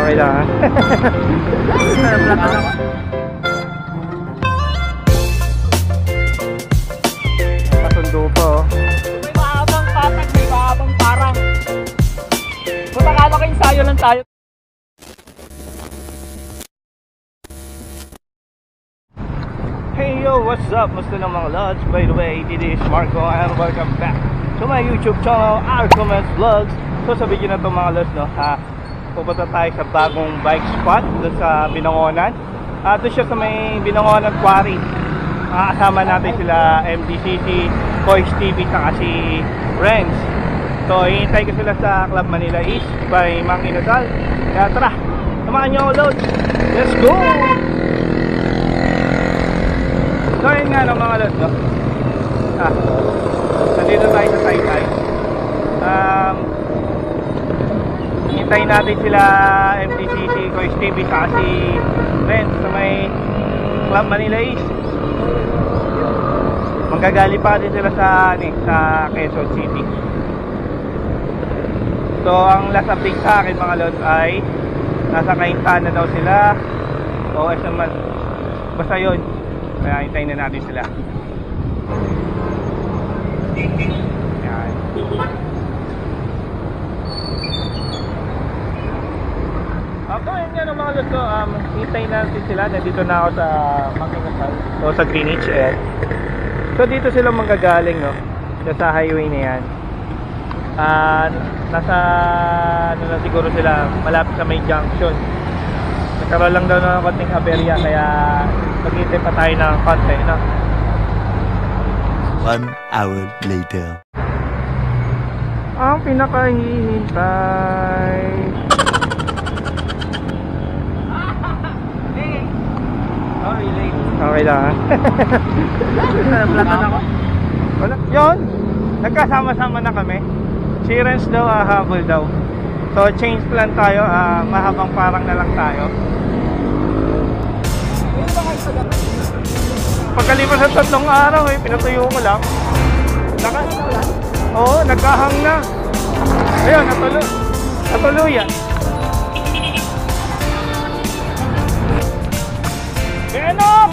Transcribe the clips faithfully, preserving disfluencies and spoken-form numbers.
Okay lang ha. Pasundo pa oh. May mahabang patag, may mahabang parang. Kung akala ko ensayo lang tayo. Hey yo, what's up? Musta ng mga lods? By the way, this is Marco and welcome back to my YouTube channel, Arcomas Vlogs. So sa video na to mga lods, no, ha, pupunta tayo sa bagong bike spot doon sa Binangonan. Uh, doon siya sa may Binangonan Quarry. Makakasama natin sila M D C C, Koish T V, saka si Renz. So hihintay ko sila sa Club Manila East by Mang Inasal. Kaya tara, samahan nyo lods. Let's go! So yun nga no, mga lods, no? Ah, nandito tayo sa Taytay. Um, hintayin natin sila M D C C, Koish T V, saka si Renz sa may Club Manila East. Magagali pa din sila sa, ano, sa Quezon City. So ang last update sa akin mga lods ay nasa Kainta na daw sila o S M man. Basta yun, kaya hintayin na natin sila. Yan. Okay, yun nga mga lods, so, um, hintayin natin sila. Nandito na ako sa Makinasal o sa Greenwich eh. So dito sila manggagaling, no? Sa highway na yan. Uh, nasa ano na siguro sila, malapit sa may junction. Nagkaroon lang daw ng konting aberya, kaya maghintay pa tayo ng konti, no? One hour later. Ang pinakahihintay. Oh, really? Okay lang ha. Nablatan ako. Wala. Yun, nagkasama-sama na kami. Si Renz daw, uh, habol daw. So change plan tayo, uh, mahabang parang na lang tayo. Pagkalipas ng tatlong araw eh, pinatuyo ko lang. Naka, oo, nagkahang na. Ayun, natuloy. Natuluyan. Venom!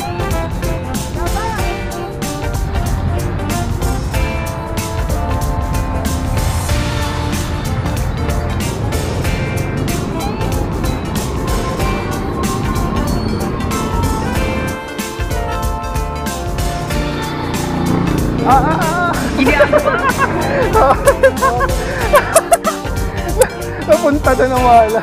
Ah, ah, ah. Napunta na ng wala.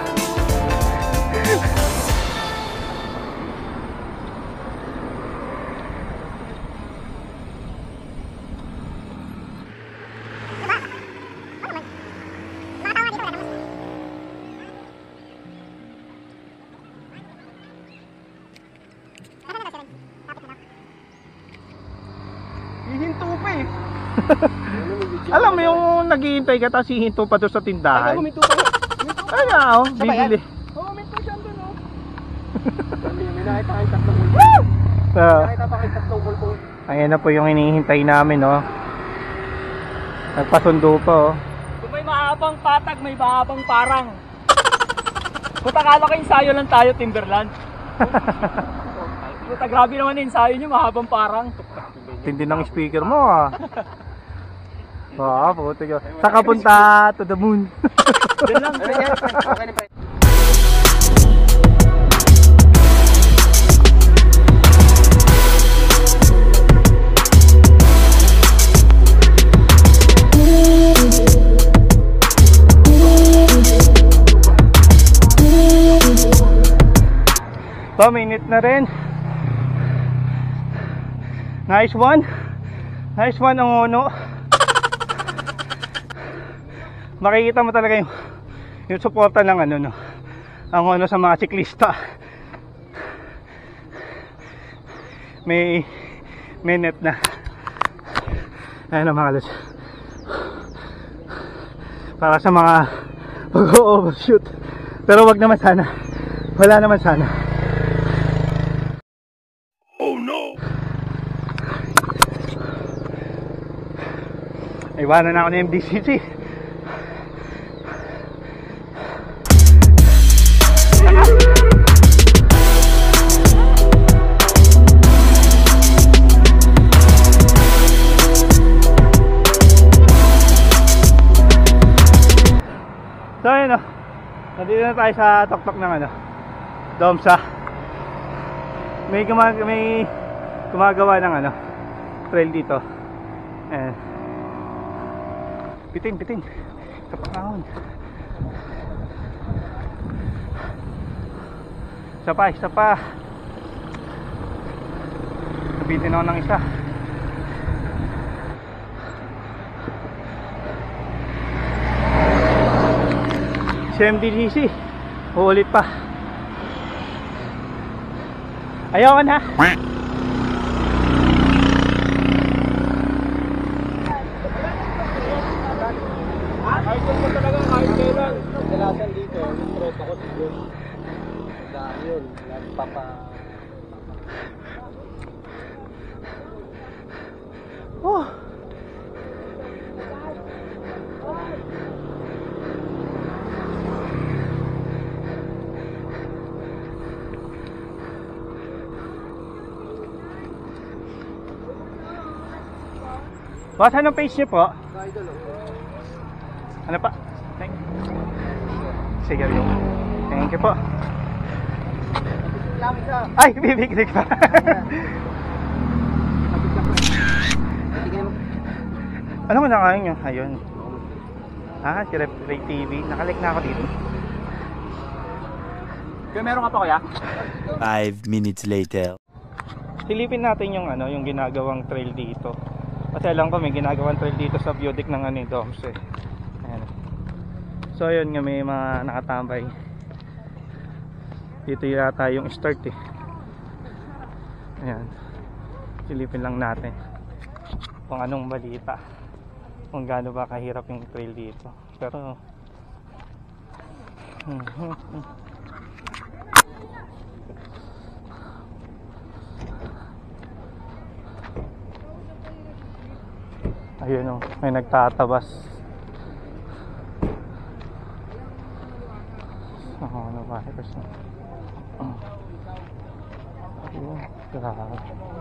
Hihinto pa eh. Alam mo yung naghihintay ka tapos hihinto pa doon sa tindahan. Ay, huminto pa. Ay nga oh, bibili. Oo, huminto siya doon oh. May nakita kayo tatlong bulpo. So, Nakita pa kayo tatlong bulpo. ayan na po yung hinihintay namin oh. Nagpasundo pa oh. Kung may mahabang patag, may mahabang parang. Kung akala ko ensayo lang tayo, Timberland. Puta, grabe naman yung ensayo nyo, mahabang parang. Tindi ng speaker mo ah. Wow, puto ko. Saka punta to the moon. Doon lang. Okay na pa. two minute na rin. Nice one. Nice one ang uno. Makikita mo talaga yung yung suporta ng ano no. Ang uno sa mga siklista. May may net na. Ayun ang mga lods. Para sa mga pag-overshoot. Pero wag naman sana. Wala naman sana. Oh no! Iwanan na ako ng M D C C. ayun oh. Nandito na tayo sa tuktok ng ano, Domsa. May gumag may gumagawa ng ano, trail dito. Eh. Pitin, pitin. Kapakahon. Isa pa, isa pa. Nabitin ako ng isa. Si M D G C. Uulit pa. Ayaw ka na. Kahit mo talaga, kahit kailan. Kadalasan dito, yung tropa ko doon. Dahil yun, nagpapa... Oh. Boss, anong page niyo po? Ano pa? Thank you. Sige, yo. Thank you po. Ay, bibiglig pa. Ano mo nakain nyo? Ayun. Ah, si Ray T V. Nakalik na ako dito. Kaya meron ka pa kaya? Five minutes later. Silipin natin yung ano, yung ginagawang trail dito. Kasi alam ko may ginagawang trail dito sa view deck ng ano, Doms eh. Ayan. So ayun nga, may mga nakatambay. Dito yata yung start eh. Ayan. Silipin lang natin kung anong balita, kung gaano ba kahirap yung trail dito. Pero hmm, hmm, hmm. Ayun o, may nagtatabas. Oh, ano ba? Oh. Ayun, grabe.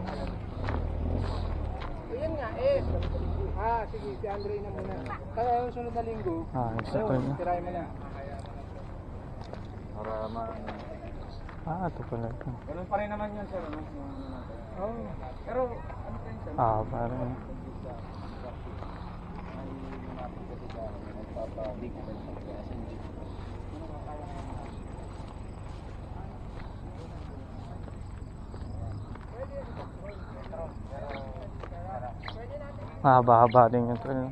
Ayun nga eh. Ah, sige, si Andre na muna. Kaya yung sunod na linggo, Ah, exactly na. tirahin mo na. Para ma... Ah, ito pala ito. Ganun pa rin naman yun, sir. Oo. Oh, pero, ano pa yun, sir? Ah, parang mahaba-haba din yung trail.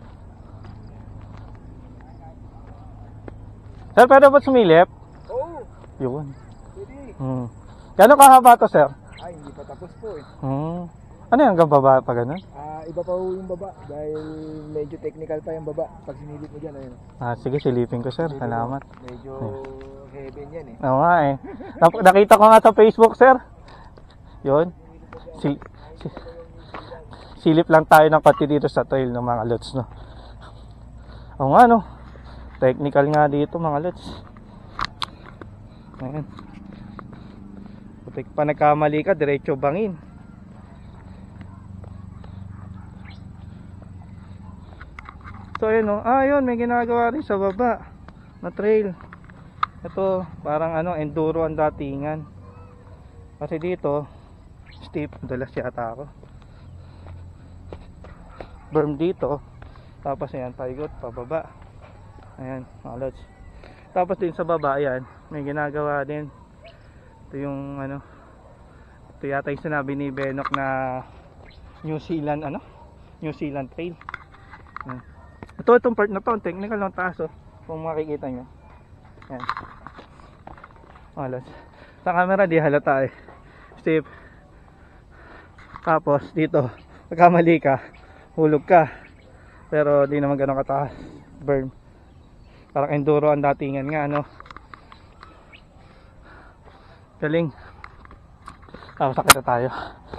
Sir, pwede ba sumilip? Oo. Yun. Pwede. Hmm. Gano'ng kahaba to, sir? Ay, hindi pa tapos po eh. Hmm. Ano yung hanggang baba pa ganun? Ah, iba pa po yung baba dahil medyo technical pa yung baba. Pag sinilip mo dyan, ayun. Ah, sige, silipin ko, sir. Salamat. Medyo heaven yan eh. Oo nga eh. Nap- nakita ko nga sa Facebook, sir. Yun. Sil- si- silip lang tayo ng pati dito sa trail ng mga lots, no? Oo nga, no? Technical nga dito, mga lots. Ayan. Putik pa nagkamali ka, diretso bangin. So ayun, no? Ah, yun, may ginagawa rin sa baba na trail. Ito, parang ano, enduro ang datingan. Kasi dito, steep, dalas yata ako. Berm dito. Tapos ayan, paigot, pababa. Ayan, mga lods. Tapos din sa baba, ayan, may ginagawa din. Ito yung ano, ito yata yung sinabi ni Benok na New Zealand, ano? New Zealand Trail. Ayan. Ito, itong part na to, technical ng taas, oh, kung makikita nyo. Ayan. Mga lods. Sa camera di halata eh. Steep. Tapos dito, pagkamali ka, hulog ka. Pero di naman ganun kataas. Berm. Parang enduro ang datingan nga, ano. Galing. Tapos sakit na tayo.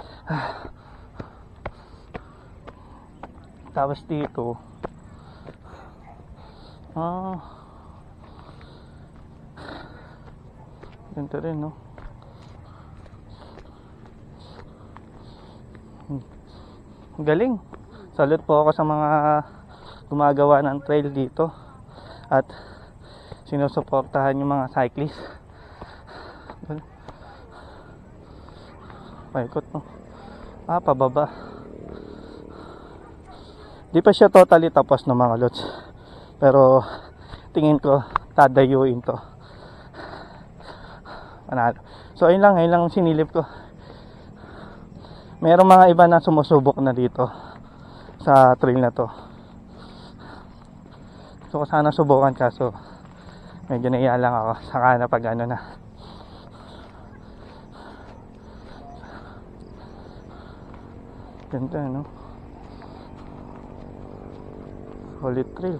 Tapos dito, ah, ganito rin, no? Galing. Salute po ako sa mga gumagawa ng trail dito. At sinusuportahan yung mga cyclist. Paikot, no? Ah, pababa. Di pa siya totally tapos ng mga lods, pero tingin ko tadayuin to. Panalo. So ayun lang, ayun lang sinilip ko. Merong mga iba na sumusubok na dito sa trail na to. So ko sana subukan, kaso medyo naiya lang ako. Saka na pag ano na. Ganda, no? Solid trail.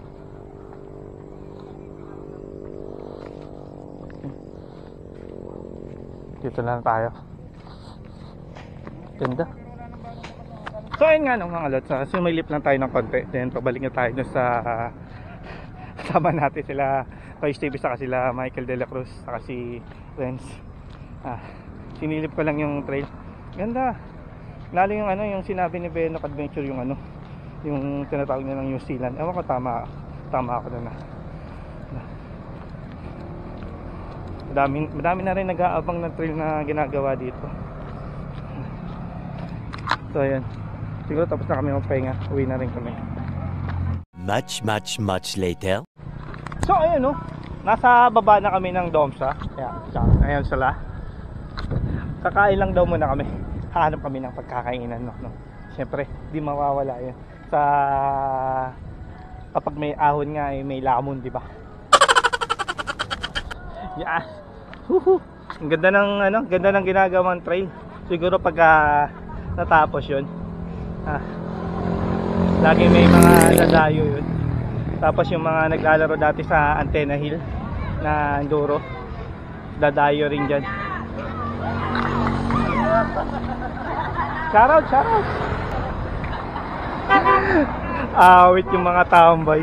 Dito lang tayo. Ganda. So ayun nga, no, mga lods, uh, sumilip lang tayo ng konti, then pabalik na tayo dun sa uh, sama natin sila Toys T V, saka sila Michael De La Cruz, saka si Renz. ah, sinilip ko lang yung trail. Ganda. Lalo yung ano, yung sinabi ni Benok Adventure, yung ano, yung tinatawag niya ng New Zealand. Ewan ko, tama tama ako doon. Madami, madami na rin nag-aabang ng trail na ginagawa dito. So ayan, siguro tapos na kami magpahinga, uwi na rin kami. Much, much, much later. So ayun, no, nasa baba na kami ng Domsa. Ayan, ayan sila. Kakain lang daw muna kami. Hahanap kami ng pagkakainan, no, no. Siyempre, di mawawala yan. Sa kapag may ahon nga, eh, may lamon, di ba? Yeah. Huhu. Ang ganda ng ano, ganda ng ginagawang trail. Siguro pag uh, natapos 'yun. Ah. Lagi may mga dadayo 'yun. Tapos yung mga naglalaro dati sa Antenna Hill na enduro, dadayo rin diyan. Shoutout, shoutout. Awit yung mga tambay.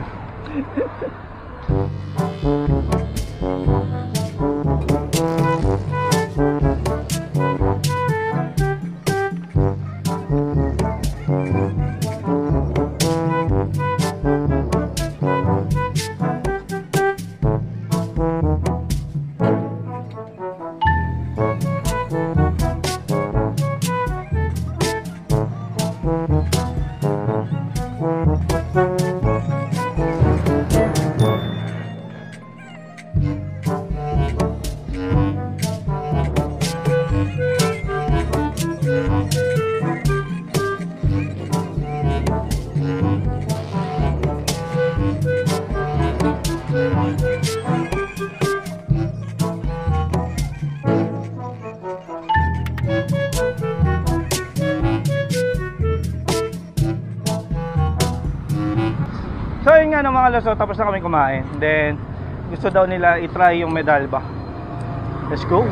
So yun nga, no, mga laso, tapos na kami kumain. Then gusto daw nila i-try yung Medalba. Let's go.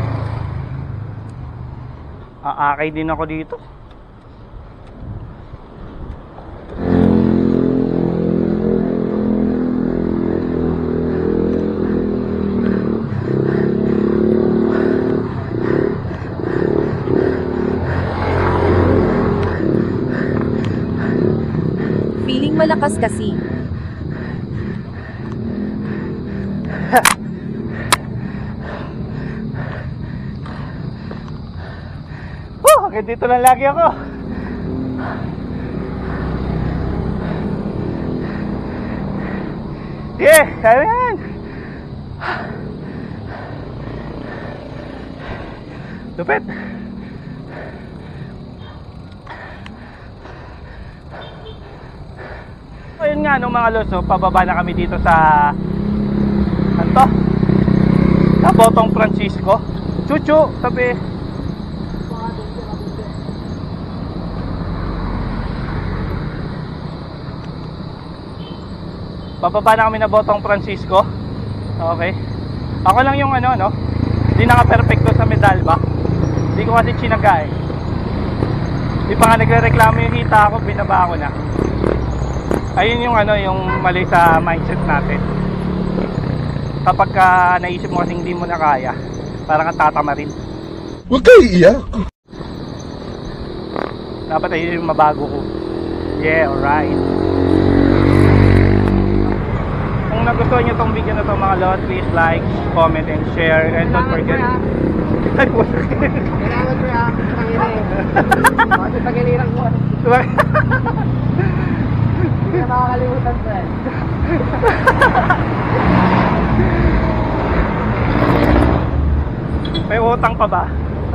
Aakay din ako dito. Feeling malakas kasi. Woo! Okay, dito lang lagi ako. Yeah, kaya yan. Lupit. Ayun nga, no, mga loso, pababa na kami dito sa ano to? Sa Botong Francisco. Chuchu, tabi. Pababa na kami na Botong Francisco. Okay. Ako lang yung ano, no? Hindi naka-perfecto sa Medalba. Hindi ko kasi chinaga eh. Di pa nga nagre-reklamo yung hita ako, binaba ako na. Ayun yung ano, yung mali sa mindset natin. Kapag ka naisip mo kasing hindi mo na kaya, parang kang tatama rin. Huwag kayo iiyak. Dapat ayun yung mabago ko. Yeah, alright. Kung nagustuhan nyo tong video na to mga lods, please like, comment, and share. And don't forget. Ay, po. Kailangan ko yan. Tangina eh. Kasi tagiliran ko. Hindi na makakalimutan ko eh. May utang pa ba?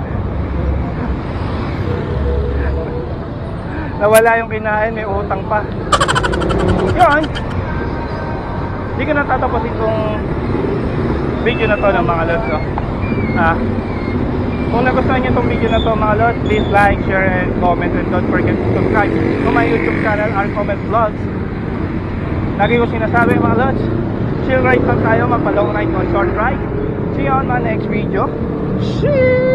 Nawala yung kinain, may utang pa. Yun. Hindi ko na tatapusin tong video na to ng mga lods, no? Ah, kung nagustuhan nyo itong video na to mga lods, please like, share, and comment, and don't forget to subscribe to my YouTube channel, R Comments Vlogs. Lagi ko sinasabi mga lods, chill ride lang tayo, magpa-long ride o short ride. See you on my next video. Shit!